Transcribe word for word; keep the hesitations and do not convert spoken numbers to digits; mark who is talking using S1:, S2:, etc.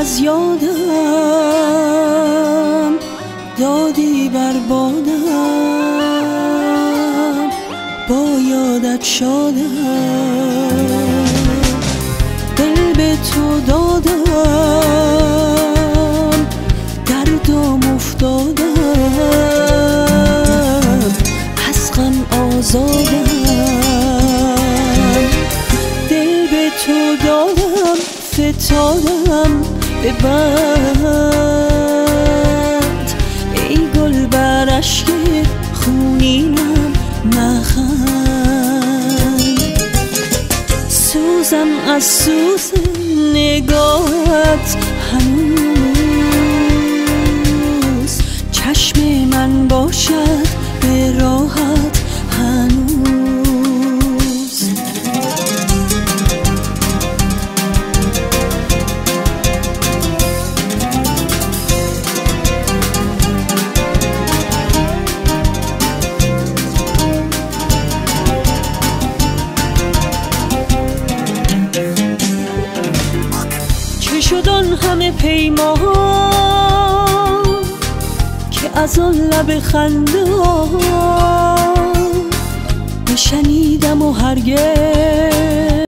S1: از یادم دادی بربادم، با یادت شادم، دل به تو دادم، دردم افتادم، از غم آزادم، دل به تو دادم، فتادم به بند، ای گل بر اشک خونینم مخند، سوزم از سوز نگاهت هنوز، چشم من باشد به راحت هنوز. شد آن همه پیمان که از آن لب خنده بشنیدم و هرگز